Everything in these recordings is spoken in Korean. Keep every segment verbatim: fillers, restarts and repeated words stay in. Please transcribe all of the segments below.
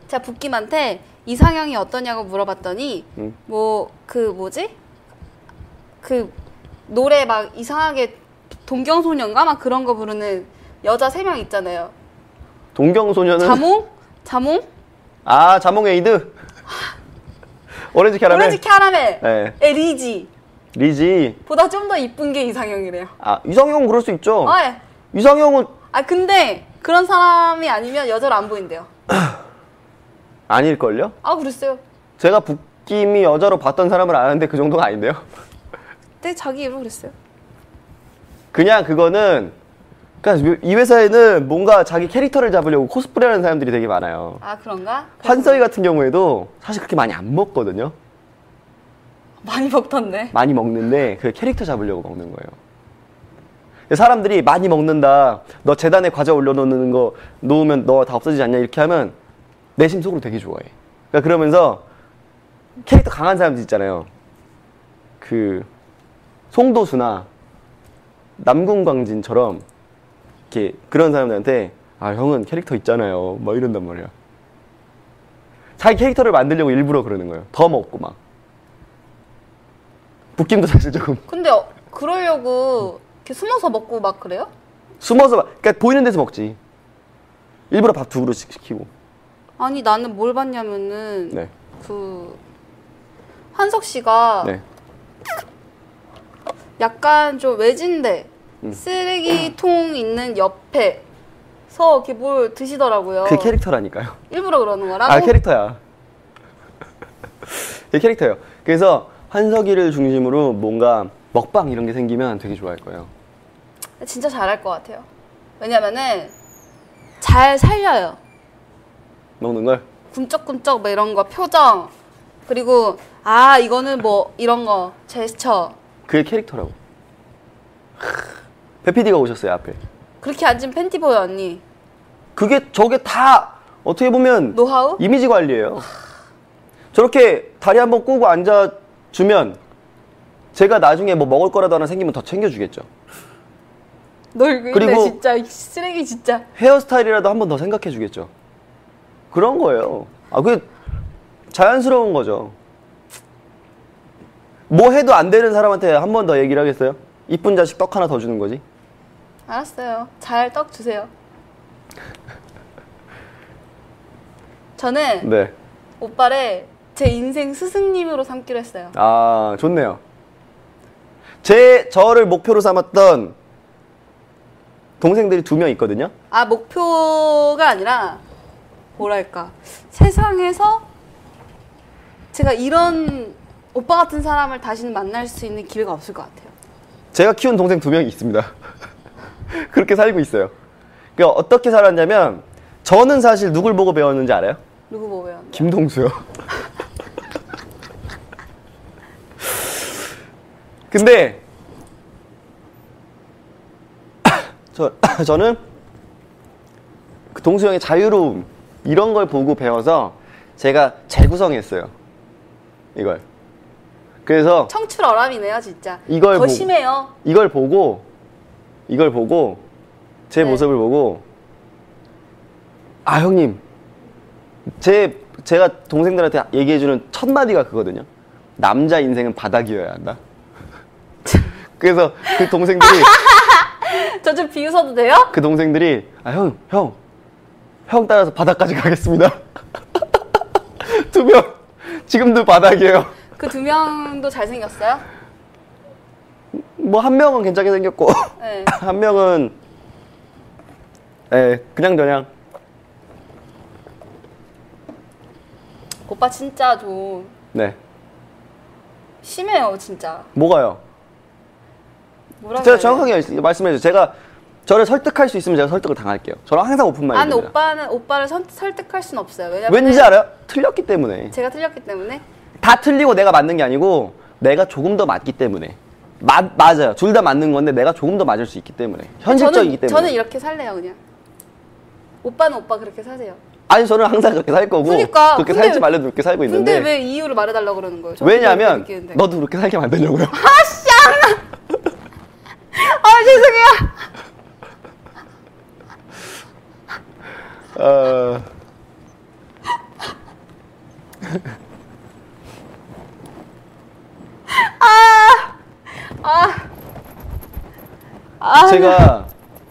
제가 붓김한테 이상형이 어떠냐고 물어봤더니 음. 뭐 그 뭐지? 그 노래 막 이상하게 동경소년가 막 그런 거 부르는 여자 세 명 있잖아요. 동경소년은 자몽? 자몽? 아 자몽 에이드. 오렌지 캐러멜. 오렌지 캐러멜. 네. 에 리지. 리지. 보다 좀 더 이쁜 게 이상형이래요. 아 이상형은 그럴 수 있죠. 아, 예. 이상형은 아 근데 그런 사람이 아니면 여자로 안 보인대요. 아닐걸요? 아 그랬어요. 제가 붓김이 여자로 봤던 사람을 아는데 그 정도가 아닌데요? 근데 자기 입으로 그랬어요. 그냥 그거는 그러니까 이 회사에는 뭔가 자기 캐릭터를 잡으려고 코스프레하는 사람들이 되게 많아요. 아 그런가? 환서희 같은 경우에도 사실 그렇게 많이 안 먹거든요. 많이 먹던데. 많이 먹는데 그 캐릭터 잡으려고 먹는 거예요. 사람들이 많이 먹는다, 너 재단에 과자 올려놓는 거 놓으면 너 다 없어지지 않냐 이렇게 하면 내심 속으로 되게 좋아해. 그러니까 그러면서 캐릭터 강한 사람들 있잖아요. 그 송도수나 남궁광진처럼 이렇게 그런 사람들한테 아 형은 캐릭터 있잖아요 막 이런단 말이야. 자기 캐릭터를 만들려고 일부러 그러는 거예요. 더 먹고 막. 붓김도 사실 조금 근데 어, 그러려고 이렇게 숨어서 먹고 막 그래요? 숨어서 막, 그러니까 보이는 데서 먹지. 일부러 밥 두 그릇씩 시키고. 아니 나는 뭘 봤냐면은 네. 그 한석 씨가 네. 약간 좀 외진데 음. 쓰레기통 있는 옆에서 이렇게 뭘 드시더라고요. 그게 캐릭터라니까요. 일부러 그러는 거라고? 아 캐릭터야. 그게 캐릭터예요. 그래서 한석이를 중심으로 뭔가 먹방 이런 게 생기면 되게 좋아할 거예요. 진짜 잘할 것 같아요. 왜냐면은 잘 살려요. 먹는 걸? 꿈쩍꿈쩍 뭐 이런 거 표정 그리고 아 이거는 뭐 이런 거 제스처 그게 캐릭터라고. 배피디가 오셨어요 앞에. 그렇게 앉은 팬티 보여 언니. 그게 저게 다 어떻게 보면 노하우? 이미지 관리예요. 저렇게 다리 한번 꼬고 앉아주면 제가 나중에 뭐 먹을 거라도 하나 생기면 더 챙겨주겠죠. 널 근데 그리고 진짜 이 쓰레기 진짜. 헤어스타일이라도 한 번 더 생각해 주겠죠. 그런 거예요. 아 그게 자연스러운 거죠. 뭐 해도 안 되는 사람한테 한 번 더 얘기를 하겠어요? 이쁜 자식 떡 하나 더 주는 거지. 알았어요. 잘 떡 주세요. 저는 네. 오빠를 제 인생 스승님으로 삼기로 했어요. 아 좋네요. 제 저를 목표로 삼았던 동생들이 두 명 있거든요. 아 목표가 아니라 뭐랄까 세상에서 제가 이런 오빠 같은 사람을 다시는 만날 수 있는 기회가 없을 것 같아요. 제가 키운 동생 두 명이 있습니다. 그렇게 살고 있어요. 그러니까 어떻게 살았냐면 저는 사실 누굴 보고 배웠는지 알아요? 누구 보고요? 김동수요. 근데 저, 저는 그 동수 형의 자유로움 이런 걸 보고 배워서 제가 재구성했어요. 이걸. 그래서 청출어람이네요 진짜. 이걸 더 보고, 심해요. 이걸 보고 이걸 보고 제 네. 모습을 보고 아 형님 제 제가 동생들한테 얘기해주는 첫 마디가 그거든요. 남자 인생은 바닥이어야 한다. 그래서 그 동생들이 저 좀 비웃어도 돼요? 그 동생들이 아 형 형 형 따라서 바닥까지 가겠습니다. 두 명 지금도 바닥이에요. 그 두 명도 잘생겼어요? 뭐 한 명은 괜찮게 생겼고 네. 한 명은 예 그냥 저냥. 오빠 진짜 좀 네. 심해요 진짜. 뭐가요? 뭐라 제가 그래야 정확하게 말씀해주세요. 제가 저를 설득할 수 있으면 제가 설득을 당할게요. 저는 항상 오픈 아 근데 마인드입니다. 오빠는 오빠를 선, 설득할 순 없어요. 왜냐면 왠지 알아요? 틀렸기 때문에. 제가 틀렸기 때문에. 다 틀리고 내가 맞는 게 아니고 내가 조금 더 맞기 때문에. 맞 맞아요. 둘 다 맞는 건데 내가 조금 더 맞을 수 있기 때문에. 현실적이기 저는, 때문에. 저는 이렇게 살래요 그냥. 오빠는 오빠 그렇게 사세요. 아니 저는 항상 그렇게 살 거고 그러니까, 그렇게 근데- 살지 말래도 그렇게 살고 있는데. 근데 왜 이유를 말해달라고 그러는 거예요? 저는 왜냐하면 그렇게 느끼는데. 너도 그렇게 살게 만들려고요. 아씨! 아 죄송해요. 어... 아, 아, 제가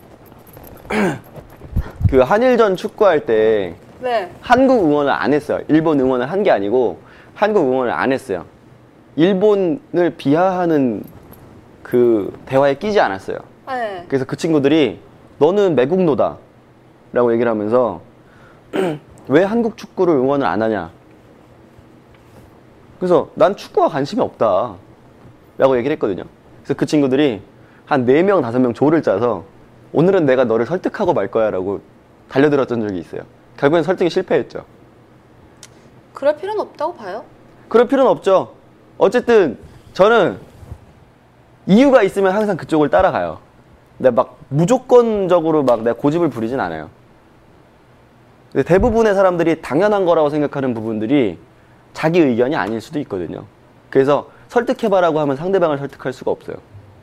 그 한일전 축구할 때 네. 한국 응원을 안 했어요. 일본 응원을 한 게 아니고 한국 응원을 안 했어요. 일본을 비하하는 그 대화에 끼지 않았어요. 네. 그래서 그 친구들이 너는 매국노다 라고 얘기를 하면서 왜 한국 축구를 응원을 안 하냐. 그래서 난 축구와 관심이 없다 라고 얘기를 했거든요. 그래서 그 친구들이 한 네 명, 다섯 명 조를 짜서 오늘은 내가 너를 설득하고 말 거야 라고 달려들었던 적이 있어요. 결국엔 설득이 실패했죠. 그럴 필요는 없다고 봐요. 그럴 필요는 없죠. 어쨌든 저는 이유가 있으면 항상 그쪽을 따라가요. 근데 막 무조건적으로 막 내가 고집을 부리진 않아요. 근데 대부분의 사람들이 당연한 거라고 생각하는 부분들이 자기 의견이 아닐 수도 있거든요. 그래서 설득해봐라고 하면 상대방을 설득할 수가 없어요.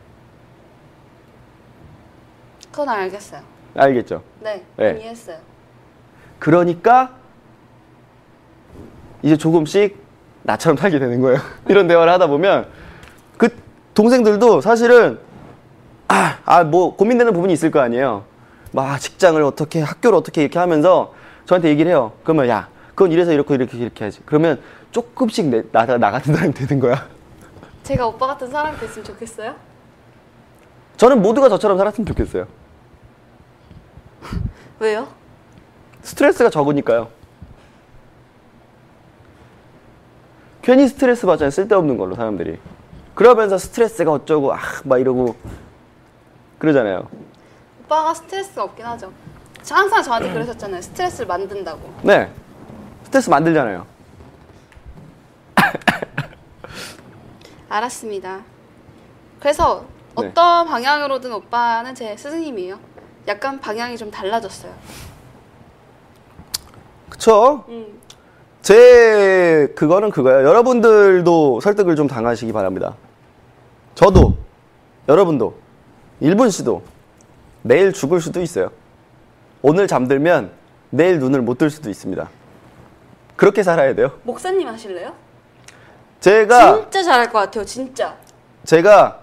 그건 알겠어요. 알겠죠? 네, 네. 이해했어요. 그러니까 이제 조금씩 나처럼 살게 되는 거예요. 이런 대화를 하다 보면 그 동생들도 사실은 아, 아, 뭐 고민되는 부분이 있을 거 아니에요. 막 직장을 어떻게, 학교를 어떻게 이렇게 하면서 저한테 얘기를 해요. 그러면 야, 그건 이래서 이렇게 이렇게 이렇게 하지. 그러면 조금씩 내, 나, 나 같은 사람이 되는 거야. 제가 오빠 같은 사람이 됐으면 좋겠어요? 저는 모두가 저처럼 살았으면 좋겠어요. 왜요? 스트레스가 적으니까요. 괜히 스트레스 받잖아요. 쓸데없는 걸로 사람들이. 그러면서 스트레스가 어쩌고 아, 막 이러고 그러잖아요. 오빠가 스트레스가 없긴 하죠. 저 항상 저한테 그러셨잖아요. 스트레스를 만든다고. 네. 스트레스 만들잖아요. 알았습니다. 그래서 네. 어떤 방향으로든 오빠는 제 스승님이에요. 약간 방향이 좀 달라졌어요. 그쵸? 음. 제 그거는 그거예요. 여러분들도 설득을 좀 당하시기 바랍니다. 저도, 여러분도, 일본 씨도 내일 죽을 수도 있어요. 오늘 잠들면 내일 눈을 못 뜰 수도 있습니다. 그렇게 살아야 돼요. 목사님 하실래요? 제가 진짜 잘할 것 같아요. 진짜. 제가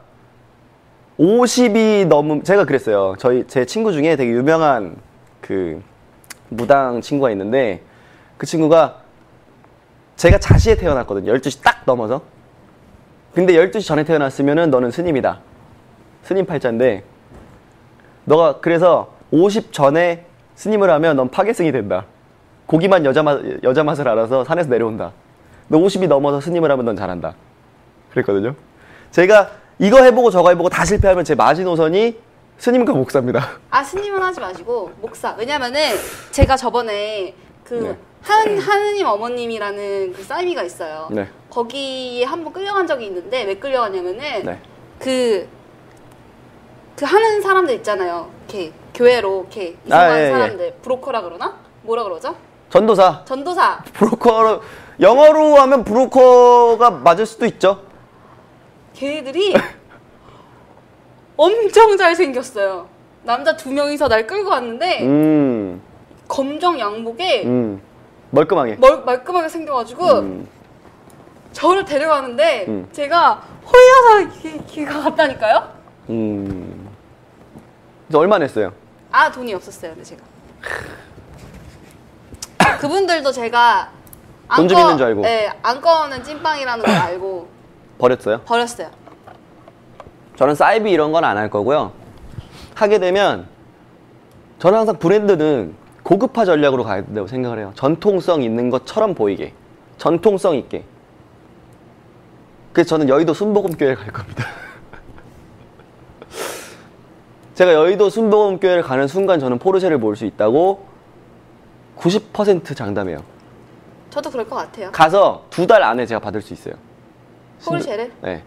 오십이 넘은 제가 그랬어요. 저희 제 친구 중에 되게 유명한 그 무당 친구가 있는데 그 친구가 제가 자시에 태어났거든요. 열두 시 딱 넘어서. 근데 열두 시 전에 태어났으면은 너는 스님이다. 스님 팔자인데 너가 그래서 오십 전에 스님을 하면 넌 파괴승이 된다. 고기만 여자 맛, 여자 맛을 알아서 산에서 내려온다. 너 오십이 넘어서 스님을 하면 넌 잘한다. 그랬거든요. 제가 이거 해보고 저거 해보고 다 실패하면 제 마지노선이 스님과 목사입니다. 아, 스님은 하지 마시고 목사. 왜냐면은 제가 저번에 그 네. 한, 하느님 어머님이라는 그 싸이미가 있어요. 네. 거기에 한번 끌려간 적이 있는데 왜 끌려갔냐면은 네. 그, 그 하는 사람들 있잖아요. 이렇게 교회로 이렇게 이송하는 아, 예, 예. 사람들. 브로커라 그러나? 뭐라 그러죠? 전도사. 전도사. 브로커로 영어로 하면 브로커가 맞을 수도 있죠. 걔네들이 엄청 잘생겼어요. 남자 두 명이서 날 끌고 왔는데 음, 검정 양복에 음, 멀끔하게. 멀, 말끔하게 생겨가지고 음, 저를 데려가는데 음. 제가 홀려서 기, 기가 갔다니까요? 음. 그래서 얼마 냈어요? 아, 돈이 없었어요, 근데 제가. 그분들도 제가 돈좀 있는 줄 알고. 네, 안꺼는 찐빵이라는 걸 알고 버렸어요? 버렸어요. 저는 사이비 이런 건 안 할 거고요. 하게 되면 저는 항상 브랜드는 고급화 전략으로 가야 된다고 생각을 해요. 전통성 있는 것처럼 보이게. 전통성 있게. 그래서 저는 여의도 순복음교회를 갈 겁니다. 제가 여의도 순복음교회를 가는 순간 저는 포르쉐를 볼 수 있다고 구십 퍼센트 장담해요. 저도 그럴 것 같아요. 가서 두 달 안에 제가 받을 수 있어요. 포르쉐를? 네.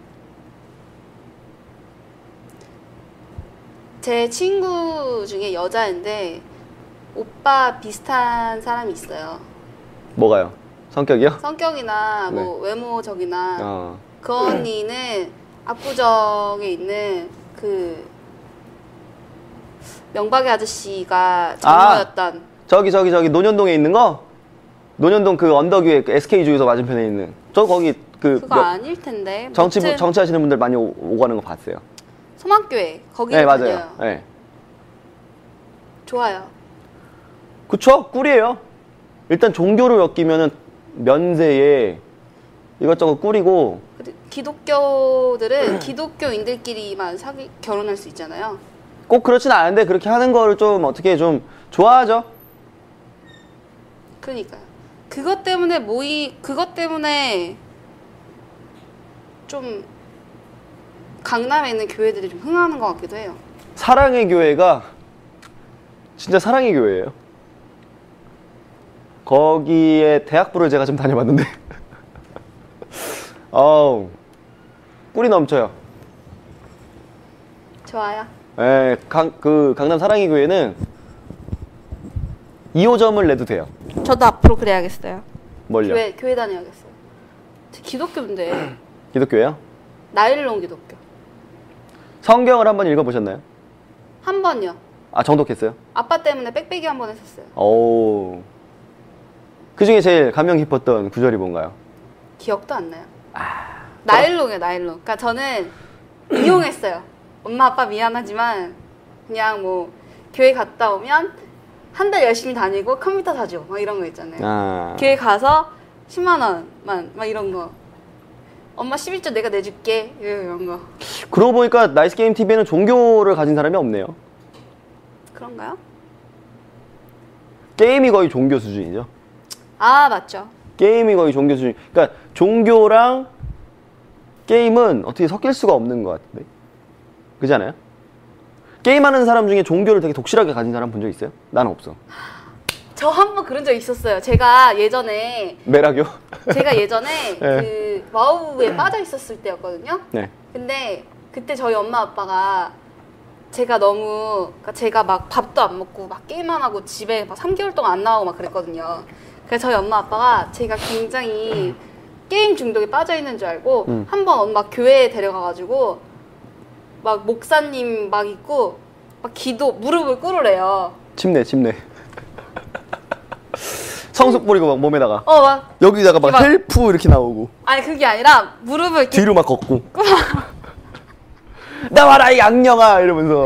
제 친구 중에 여자인데 오빠 비슷한 사람이 있어요. 뭐가요? 성격이요? 성격이나 뭐 외모적이나 어. 그 언니는 압구정에 있는 그 명박의 아저씨가 전무였던 저기 저기 저기 논현동에 있는 거? 논현동 그 언덕 위에 그 에스케이 주유소 맞은편에 있는 저 거기 그 그거 몇- 아닐 텐데. 정치 아무튼 정치하시는 분들 많이 오, 오고 가는 거 봤어요. 소망교회 거기 네, 맞아요. 다녀요. 네. 좋아요. 그쵸? 꿀이에요. 일단 종교를 엮이면은 면세에 이것저것 꿀이고 근데 기독교들은 기독교인들끼리만 사귀 결혼할 수 있잖아요. 꼭 그렇진 않은데 그렇게 하는 거를 좀 어떻게 좀 좋아하죠. 그러니까요. 그것 때문에 모이 그것 때문에 좀 강남에 있는 교회들이 좀 흥하는 것 같기도 해요. 사랑의 교회가 진짜 사랑의 교회예요. 거기에 대학부를 제가 좀 다녀봤는데 어우 꿀이 넘쳐요. 좋아요. 예, 강, 그 강남 사랑의 교회는 이 호점을 내도 돼요. 저도 앞으로 그래야겠어요. 뭘요? 교회 교회 다녀야겠어요. 저 기독교인데 기독교예요? 나일론 기독교. 성경을 한번 읽어보셨나요? 한 번요. 아 정독했어요? 아빠 때문에 빽빽이 한 번 했었어요. 오. 그 중에 제일 감명 깊었던 구절이 뭔가요? 기억도 안 나요. 아, 나일론이에요, 나일론. 그러니까 저는 이용했어요. 엄마 아빠 미안하지만 그냥 뭐 교회 갔다 오면 한 달 열심히 다니고 컴퓨터 사줘 막 이런 거 있잖아요. 아. 교회 가서 십만 원만 막 이런 거. 엄마 십일 조 내가 내줄게 이런 거. 그러고 보니까 나이스 게임 티비에는 종교를 가진 사람이 없네요. 그런가요? 게임이 거의 종교 수준이죠. 아 맞죠. 게임이 거의 종교 수준. 그러니까 종교랑 게임은 어떻게 섞일 수가 없는 것 같은데. 그렇지 않아요? 게임하는 사람 중에 종교를 되게 독실하게 가진 사람 본 적 있어요? 나는 없어. 저 한 번 그런 적 있었어요. 제가 예전에 매락교? 제가 예전에 네. 그 와우에 빠져 있었을 때였거든요. 네. 근데 그때 저희 엄마 아빠가 제가 너무 그러니까 제가 막 밥도 안 먹고 막 게임만 하고 집에 막 삼 개월 동안 안 나오고 막 그랬거든요. 그래서 저희 엄마 아빠가 제가 굉장히 게임 중독에 빠져 있는 줄 알고 음. 한 번 엄마 교회에 데려가가지고 막 목사님 막 있고 막 기도 무릎을 꿇으래요. 침내, 침내. 성숙 뿌리고 막 몸에다가. 어 막 여기다가 막 막- 헬프 이렇게 나오고. 아니 그게 아니라 무릎을 이렇게 뒤로 막 걷고. 나와라 이 악령아 이러면서.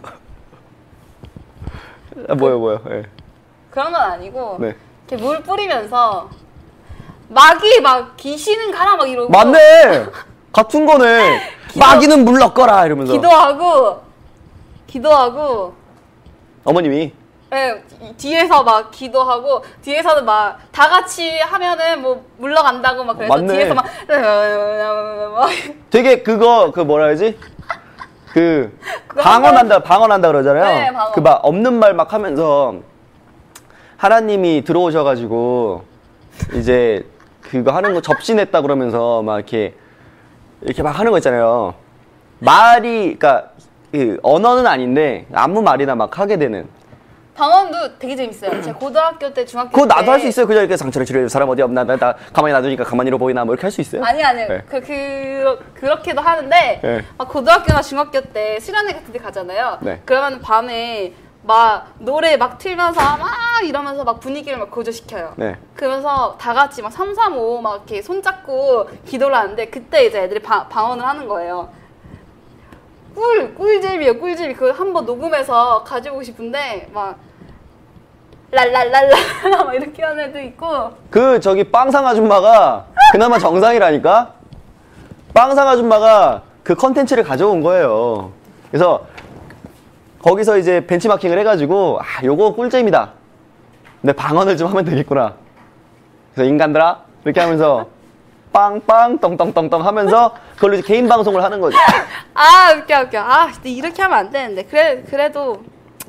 아, 뭐요 뭐요. 예. 그런 건 아니고 네. 이렇게 물 뿌리면서 마귀 막 귀신은 가라 막 이러고 맞네. 같은 거네. 마귀는 물 넣거라 이러면서. 기도하고 기도하고 어머님이 예, 이- 뒤에서 막 기도하고 뒤에서는 막 다 같이 하면은 뭐 물러간다고 막 그래서 맞네. 뒤에서 막 막 되게 그거 그 뭐라 해야지? 그 그거 방언한다 방언한다 그러잖아요. 네, 방언. 그 막 없는 말 막 하면서 하나님이 들어오셔가지고 이제 그거 하는 거 접신했다 그러면서 막 이렇게 이렇게 막 하는 거 있잖아요. 말이 그러니까 그 언어는 아닌데 아무 말이나 막 하게 되는. 방언도 되게 재밌어요. 제가 고등학교 때 중학교 그거 때 나도 할 수 있어요. 그냥 이렇게 상처를 치료해 사람 어디 없나 나, 나 가만히 놔두니까 가만히로 보이나 뭐 이렇게 할 수 있어요. 아니 아니 네. 그, 그 그렇게도 하는데 네. 막 고등학교나 중학교 때 수련회 같은 데 가잖아요. 네. 그러면 밤에 막 노래 막 틀면서 막 이러면서 막 분위기를 막 고조시켜요. 네. 그러면서 다 같이 막 삼삼오오 막 이렇게 손잡고 기도를 하는데 그때 이제 애들이 바, 방언을 하는 거예요. 꿀 꿀잼이에요 꿀잼이. 그거 한번 녹음해서 가져오고 싶은데 막 랄랄랄라 막 이렇게 하는 애도 있고. 그 저기 빵상 아줌마가 그나마 정상이라니까. 빵상 아줌마가 그 컨텐츠를 가져온 거예요. 그래서 거기서 이제 벤치마킹을 해가지고 아 요거 꿀잼이다. 근데 방언을 좀 하면 되겠구나. 그래서 인간들아 이렇게 하면서 빵빵 똥똥똥똥 하면서 그걸로 이제 개인 방송을 하는 거지. 아 웃겨 웃겨. 아 근데 이렇게 하면 안 되는데. 그래 그래도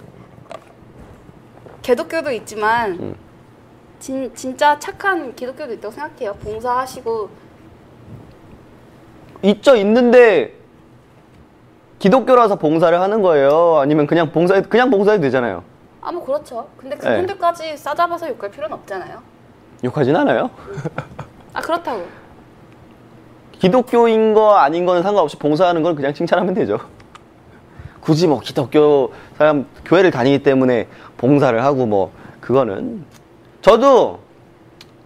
기독교도 있지만 음. 진 진짜 착한 기독교도 있다고 생각해요. 봉사하시고. 있죠 있는데 기독교라서 봉사를 하는 거예요? 아니면 그냥 봉사 그냥 봉사해도 되잖아요. 아 뭐 그렇죠. 근데 네. 그분들까지 싸잡아서 욕할 필요는 없잖아요. 욕하진 않아요. 아 그렇다고. 기독교인 거 아닌 거는 상관없이 봉사하는 건 그냥 칭찬하면 되죠. 굳이 뭐 기독교 사람 교회를 다니기 때문에 봉사를 하고 뭐 그거는 저도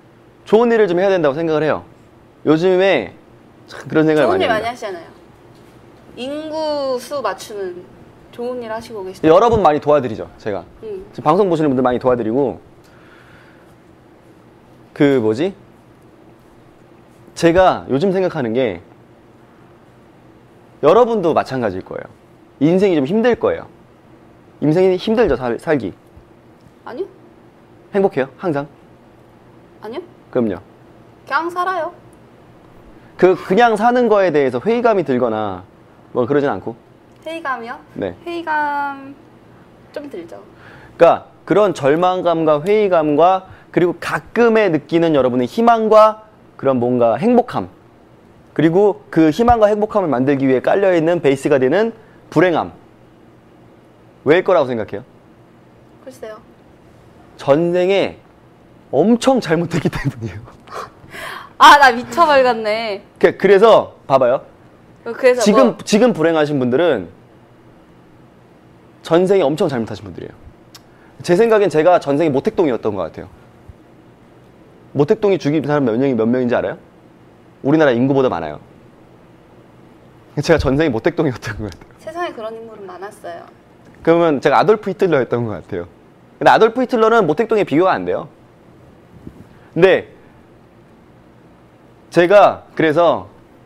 좋은 일을 좀 해야 된다고 생각을 해요. 요즘에 참 그런 생각을 좋은 많이 일 많이 합니다. 하시잖아요. 인구 수 맞추는 좋은 일 하시고 계시죠. 여러분 많이 도와드리죠, 제가. 응. 지금 방송 보시는 분들 많이 도와드리고, 그 뭐지? 제가 요즘 생각하는 게 여러분도 마찬가지일 거예요. 인생이 좀 힘들 거예요. 인생이 힘들죠, 살, 살기. 아니요? 행복해요? 항상? 아니요? 그럼요. 그냥 살아요. 그 그냥 사는 거에 대해서 회의감이 들거나 뭐 그러진 않고. 회의감이요? 네. 회의감 좀 들죠. 그러니까 그런 절망감과 회의감과 그리고 가끔에 느끼는 여러분의 희망과 그런 뭔가 행복함, 그리고 그 희망과 행복함을 만들기 위해 깔려있는 베이스가 되는 불행함, 왜일 거라고 생각해요? 글쎄요. 전생에 엄청 잘못했기 때문이에요. 아, 나 미쳐버리겠네. 그- 그래서 봐봐요. 그래서 지금 뭐, 지금 불행하신 분들은 전생에 엄청 잘못하신 분들이에요. 제 생각엔 제가 전생에 모택동이었던 것 같아요. 모택동이 죽인 사람 몇 명이 몇 명인지 알아요? 우리나라 인구보다 많아요. 제가 전생에 모택동이었던 것 같아요. 세상에 그런 인물은 많았어요. 그러면 제가 아돌프 히틀러였던 것 같아요. 근데 아돌프 히틀러는 모택동에 비교가 안 돼요. 근데 제가 그래서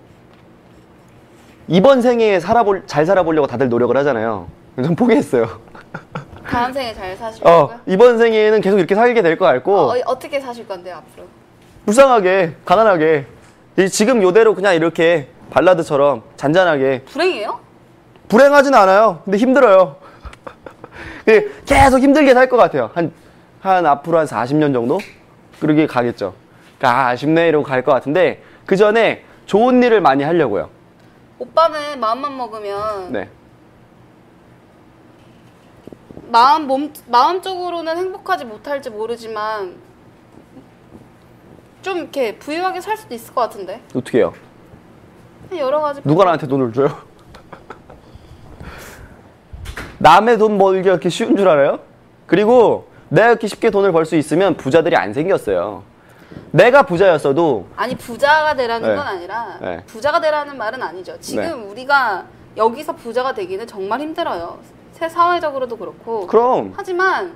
이번 생에 살아볼, 잘 살아보려고 다들 노력을 하잖아요. 전 포기했어요. 다음 생에 잘 사시려고요? 어, 이번 생에는 계속 이렇게 살게 될 것 같고, 어, 어떻게 사실 건데요, 앞으로? 불쌍하게, 가난하게, 이 지금 요대로 그냥 이렇게 발라드처럼 잔잔하게. 불행해요? 불행하진 않아요. 근데 힘들어요. 근데 계속 힘들게 살 것 같아요. 한, 한 앞으로 한 사십 년 정도? 그러게 가겠죠. 아, 아쉽네 이러고 갈 것 같은데, 그 전에 좋은 일을 많이 하려고요. 오빠는 마음만 먹으면 네. 마음 몸 마음적으로는 행복하지 못할지 모르지만 좀 이렇게 부유하게 살 수도 있을 것 같은데. 어떻게 해요? 여러 가지. 누가 나한테 돈을 줘요? 남의 돈 벌기가 그렇게 쉬운 줄 알아요? 그리고 내가 이렇게 쉽게 돈을 벌 수 있으면 부자들이 안 생겼어요. 내가 부자였어도 아니 부자가 되라는 네. 건 아니라 네. 부자가 되라는 말은 아니죠. 지금 네. 우리가 여기서 부자가 되기는 정말 힘들어요. 새 사회적으로도 그렇고. 그럼 하지만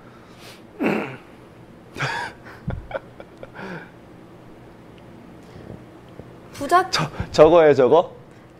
부자 저, 저거예요 저거?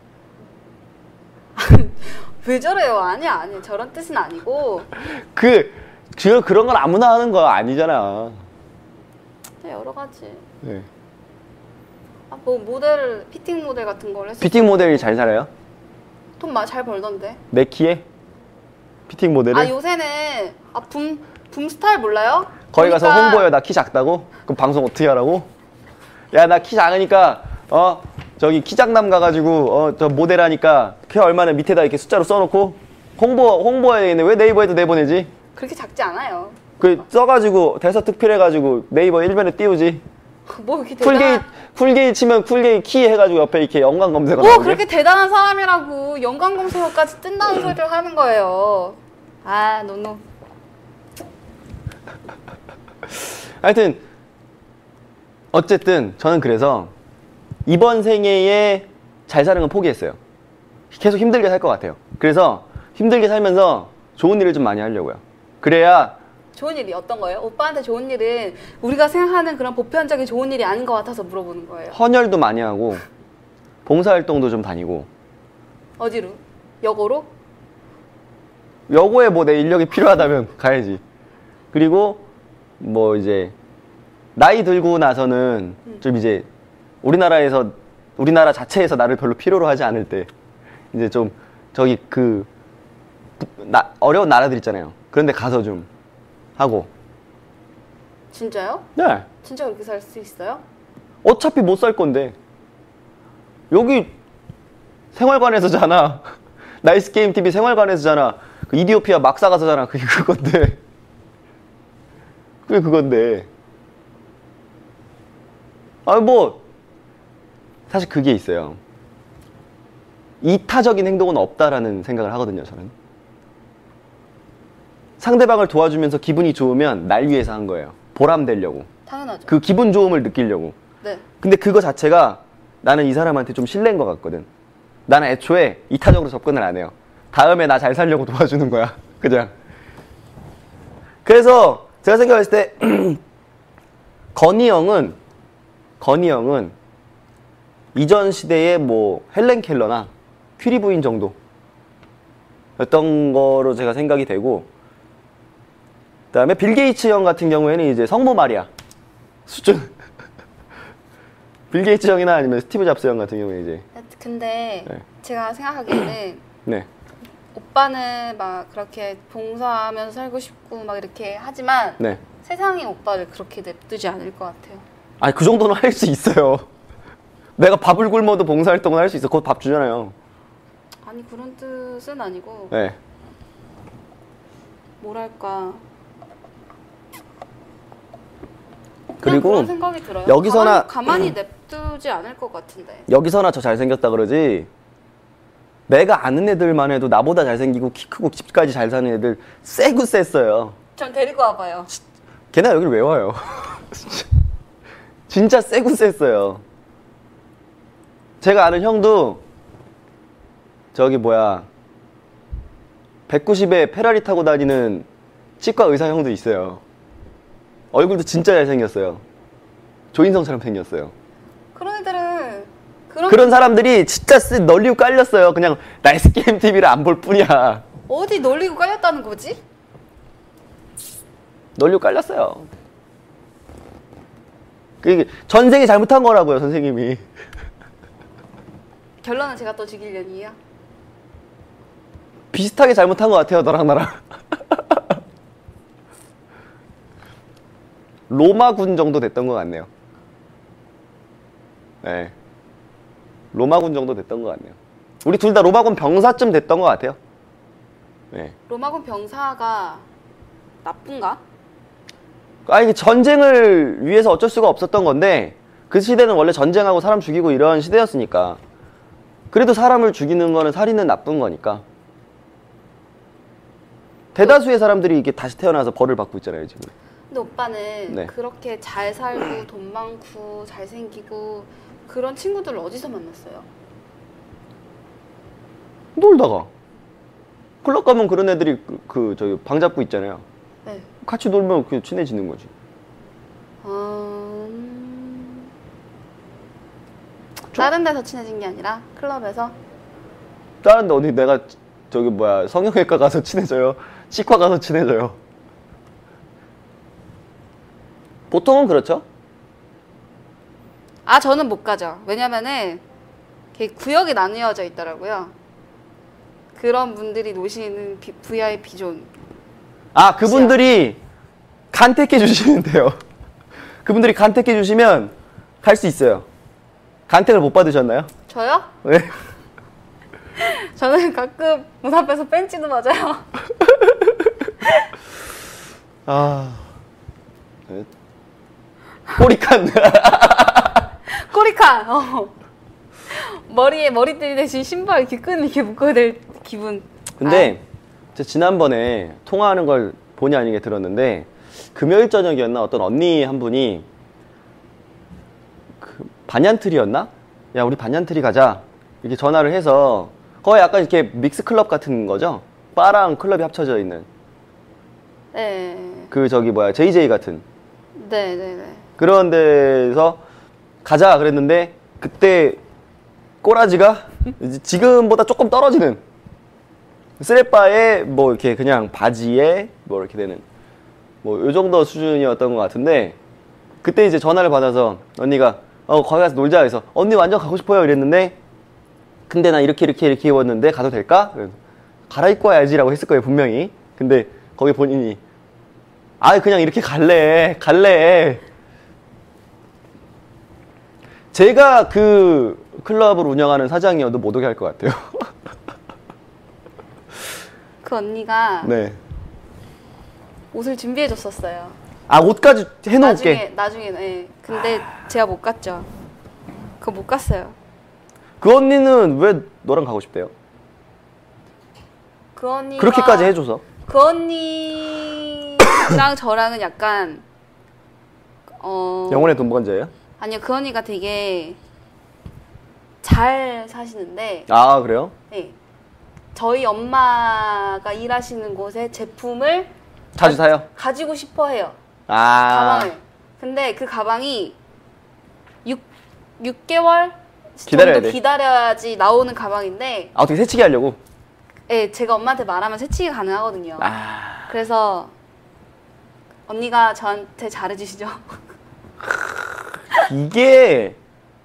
왜 저래요? 아니야 아니야 저런 뜻은 아니고 그, 그 그런 건 아무나 하는 거 아니잖아. 여러 가지. 네. 아, 뭐 모델 피팅 모델 같은 걸 했을 피팅 모델이 잘 살아요? 돈잘 벌던데. 내 키에? 피팅 모델을? 아 요새는 아붐 붐스타일 몰라요? 거기 가서 보니까 홍보해. 나 키 작다고? 그럼 방송 어떻게 하라고? 야, 나 키 작으니까, 어, 저기 키 작남 가가지고, 어, 저 모델 하니까 키 얼마나 밑에다 이렇게 숫자로 써놓고, 홍보, 홍보해야 되겠네. 왜 네이버에도 내보내지? 그렇게 작지 않아요. 그, 써가지고, 대서 특필해가지고, 네이버 일면에 띄우지. 뭐 이렇게 쿨게이, 대단한 쿨게이 치면 쿨게이 키 해가지고 옆에 이렇게 연관 검색어 뭐 나오게. 그렇게 대단한 사람이라고 연관 검색어까지 뜬다는 소리를 하는 거예요. 아 노노. 하여튼, 어쨌든, 저는 그래서, 이번 생애에 잘 사는 건 포기했어요. 계속 힘들게 살 것 같아요. 그래서, 힘들게 살면서 좋은 일을 좀 많이 하려고요. 그래야, 좋은 일이 어떤 거예요? 오빠한테 좋은 일은 우리가 생각하는 그런 보편적인 좋은 일이 아닌 것 같아서 물어보는 거예요. 헌혈도 많이 하고, 봉사활동도 좀 다니고, 어디로? 여고로? 여고에 뭐 내 인력이 필요하다면 가야지. 그리고, 뭐 이제, 나이 들고 나서는 좀 이제, 우리나라에서, 우리나라 자체에서 나를 별로 필요로 하지 않을 때, 이제 좀, 저기 그, 나, 어려운 나라들 있잖아요. 그런데 가서 좀 하고. 진짜요? 네. 진짜 그렇게 살 수 있어요? 어차피 못 살 건데. 여기 생활관에서잖아. 나이스 게임 티비 생활관에서잖아. 그 이디오피아 막사 가서잖아. 그게 그건데. 그게 그건데. 아, 뭐, 사실 그게 있어요. 이타적인 행동은 없다라는 생각을 하거든요, 저는. 상대방을 도와주면서 기분이 좋으면 날 위해서 한 거예요. 보람되려고. 당연하죠. 그 기분 좋음을 느끼려고. 네. 근데 그거 자체가 나는 이 사람한테 좀 실례인 것 같거든. 나는 애초에 이타적으로 접근을 안 해요. 다음에 나 잘 살려고 도와주는 거야. 그냥. 그래서 제가 생각했을 때 건희 형은 건희 형은 이전 시대의 뭐 헬렌 켈러나 퀴리 부인 정도 였던 거로 제가 생각이 되고, 그다음에 빌 게이츠 형 같은 경우에는 이제 성모 마리아 수준. 빌 게이츠 형이나 아니면 스티브 잡스 형 같은 경우에 이제. 근데 네. 제가 생각하기에는 네. 오빠는 막 그렇게 봉사하면서 살고 싶고 막 이렇게 하지만 네. 세상이 오빠를 그렇게 냅두지 않을 것 같아요. 아니 그 정도는 할 수 있어요. 내가 밥을 굶어도 봉사활동을 할 수 있어. 곧 밥 주잖아요. 아니 그런 뜻은 아니고 네. 뭐랄까. 그리고 그런 생각이 들어요. 여기서나 가만히, 가만히 냅두지 않을 것 같은데. 여기서나 저 잘생겼다 그러지, 내가 아는 애들만 해도 나보다 잘생기고 키 크고 집까지 잘 사는 애들 쎄고 쎄어요. 전 데리고 와봐요. 걔네 여기를 왜 와요? 진짜 쎄고 쎄어요. 제가 아는 형도 저기 뭐야 백구십에 페라리 타고 다니는 치과 의사 형도 있어요. 얼굴도 진짜 잘생겼어요. 조인성처럼 생겼어요. 그런 애들은 그런, 그런 사람들이 진짜 쓰, 널리고 깔렸어요. 그냥 나이스게임 티비를 안 볼 뿐이야. 어디 널리고 깔렸다는 거지? 널리고 깔렸어요. 그게 전생에 잘못한 거라고요, 선생님이. 결론은 제가 또 죽이려니요? 비슷하게 잘못한 것 같아요, 너랑 나랑. 로마군 정도 됐던 것 같네요. 네. 로마군 정도 됐던 것 같네요. 우리 둘 다 로마군 병사쯤 됐던 것 같아요. 네. 로마군 병사가 나쁜가? 아니, 전쟁을 위해서 어쩔 수가 없었던 건데, 그 시대는 원래 전쟁하고 사람 죽이고 이런 시대였으니까. 그래도 사람을 죽이는 거는 살인은 나쁜 거니까. 대다수의 사람들이 이게 다시 태어나서 벌을 받고 있잖아요, 지금. 근데 오빠는 네. 그렇게 잘 살고 돈 많고 잘생기고 그런 친구들을 어디서 만났어요? 놀다가. 클럽 가면 그런 애들이 그, 그 저기 방 잡고 있잖아요. 네. 같이 놀면 그 친해지는 거지. 음... 다른 데서 친해진 게 아니라 클럽에서? 다른데 어디 내가 저기 뭐야 성형외과 가서 친해져요? 치과 가서 친해져요? 보통은 그렇죠. 아 저는 못 가죠. 왜냐면은 이렇게 구역이 나뉘어져 있더라고요. 그런 분들이 노시는 비, 브이아이피 존. 아 그분들이 간택해 주시면 돼요. 그분들이 간택해 주시면 갈 수 있어요. 간택을 못 받으셨나요? 저요? 네. 저는 가끔 문 앞에서 벤치도 맞아요. 아 네. 꼬리칸. 꼬리칸. 어. 머리에 머리띠 대신 신발 이렇게 끈 이렇게 묶어야 될 기분. 근데 제가 지난번에 통화하는 걸 본의 아니게 들었는데 금요일 저녁이었나 어떤 언니 한 분이 그 반얀트리였나? 야 우리 반얀트리 가자 이렇게 전화를 해서 거의 약간 이렇게 믹스 클럽 같은 거죠? 바랑 클럽이 합쳐져 있는 네. 그 저기 뭐야 제이제이 같은 네네네. 그런 데서 가자 그랬는데 그때 꼬라지가 지금보다 조금 떨어지는 스레바에 뭐 이렇게 그냥 바지에 뭐 이렇게 되는 뭐 요 정도 수준이었던 것 같은데 그때 이제 전화를 받아서 언니가 어 거기 가서 놀자 해서 언니 완전 가고 싶어요 이랬는데 근데 나 이렇게 이렇게 이렇게 입었는데 가도 될까? 그래서 갈아입고 와야지 라고 했을 거예요 분명히. 근데 거기 본인이 아 그냥 이렇게 갈래 갈래. 제가 그 클럽을 운영하는 사장이어도 못 오게 할 것 같아요. 그 언니가 네. 옷을 준비해 줬었어요. 아 옷까지 해놓을게. 나중에 나중에 네. 근데 제가 못 갔죠. 그거 못 갔어요. 그 언니는 왜 너랑 가고 싶대요? 그 언니가 그렇게까지 해줘서. 그 언니랑 저랑은 약간 어. 영혼의 돈 번제예요? 아니요, 그 언니가 되게 잘 사시는데. 아, 그래요? 네. 저희 엄마가 일하시는 곳에 제품을 자주 가, 사요? 가지고 싶어 해요. 아. 가방을. 근데 그 가방이 육, 육 개월 기다려야 정도 돼. 기다려야지 나오는 가방인데. 아, 어떻게 새치기 하려고? 네, 제가 엄마한테 말하면 새치기 가능하거든요. 아. 그래서 언니가 저한테 잘해주시죠. 이게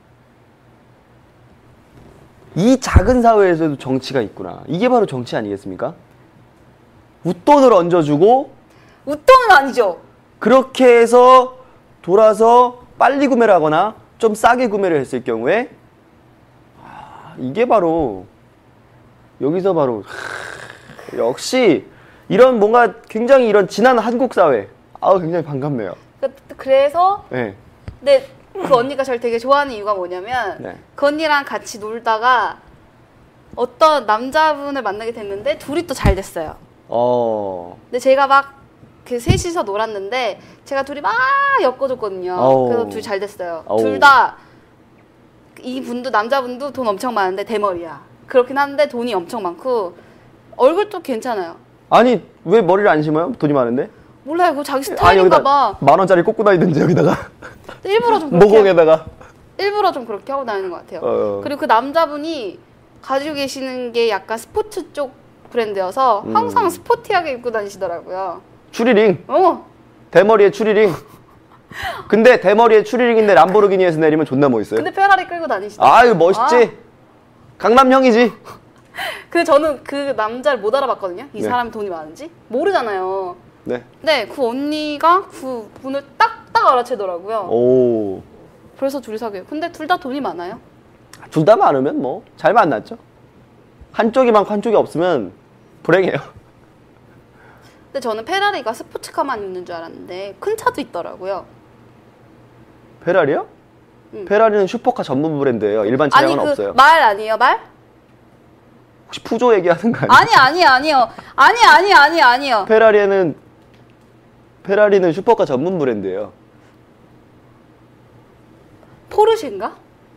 이 작은 사회에서도 정치가 있구나. 이게 바로 정치 아니겠습니까? 웃돈을 얹어주고 웃돈은 아니죠. 그렇게 해서 돌아서 빨리 구매를 하거나 좀 싸게 구매를 했을 경우에 아, 이게 바로 여기서 바로 하, 역시 이런 뭔가 굉장히 이런 진한 한국 사회 아 굉장히 반갑네요. 그- 그래서 네. 근데 그 언니가 저를 되게 좋아하는 이유가 뭐냐면 네. 그 언니랑 같이 놀다가 어떤 남자분을 만나게 됐는데 둘이 또 잘 됐어요. 어. 근데 제가 막 그 셋이서 놀았는데 제가 둘이 막 엮어줬거든요. 어우. 그래서 둘이 잘 됐어요. 어우. 둘 다 이 분도 남자분도 돈 엄청 많은데 대머리야. 그렇긴 한데 돈이 엄청 많고 얼굴도 괜찮아요. 아니 왜 머리를 안 심어요? 돈이 많은데? 몰라요. 그거 자기 아니 스타일인가 여기다 봐. 만 원짜리 꽂고 다니든지 여기다가 일부러 좀 그렇게 모공에다가 일부러 좀 그렇게 하고 다니는 것 같아요. 어. 그리고 그 남자분이 가지고 계시는 게 약간 스포츠 쪽 브랜드여서 음. 항상 스포티하게 입고 다니시더라고요. 추리링 어. 대머리에 추리링. 근데 대머리에 추리링인데 람보르기니에서 내리면 존나 멋있어요. 근데 페라리 끌고 다니시더라고요. 아유 멋있지. 강남형이지. 그 저는 그 남자를 못 알아봤거든요. 이 네. 사람이 돈이 많은지 모르잖아요. 네. 근데 그 언니가 그 분을 딱딱 알아채더라고요. 오. 그래서 둘이 사귀어요. 근데 둘 다 돈이 많아요. 둘 다 많으면 뭐 잘 만났죠. 한쪽이 많고 한쪽이 없으면 불행해요. 근데 저는 페라리가 스포츠카만 있는 줄 알았는데 큰 차도 있더라고요. 페라리요? 응. 페라리는 슈퍼카 전문 브랜드예요. 일반 아니 차량은 그 없어요. 말 아니에요 말? 혹시 푸조 얘기하는 거 아니에요? 아니 아니 아니요. 아니 아니 아니 아니요. 페라리는 페라리는 슈퍼카 전문 브랜드예요. 포르쉐인가?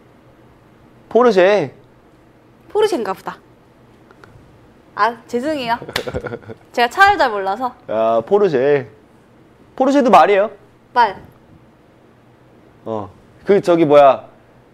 포르쉐. 포르쉐인가 보다. 아 죄송해요. 제가 차를 잘 몰라서. 아 포르쉐. 포르쉐도 말이에요. 말. 어. 그 저기 뭐야.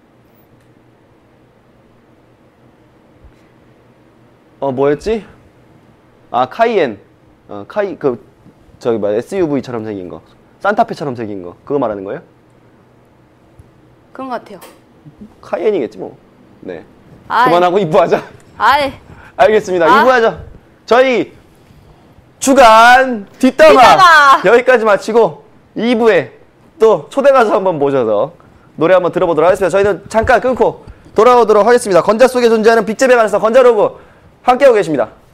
어 뭐였지? 아 카이엔. 어 카이 그 저기 뭐야 에스유브이처럼 생긴 거. 산타페처럼 생긴 거. 그거 말하는 거예요? 그런 것 같아요. 카이엔이겠지 뭐. 네. 아이. 그만하고 이 부 하자. 아이. 알겠습니다. 아. 이 부 하자. 저희 주간 뒷담화 뒷담화. 여기까지 마치고 이 부에 또 초대 가수 한번 모셔서 노래 한번 들어보도록 하겠습니다. 저희는 잠깐 끊고 돌아오도록 하겠습니다. 건자 속에 존재하는 빅재배 가능성 건자로그 함께하고 계십니다.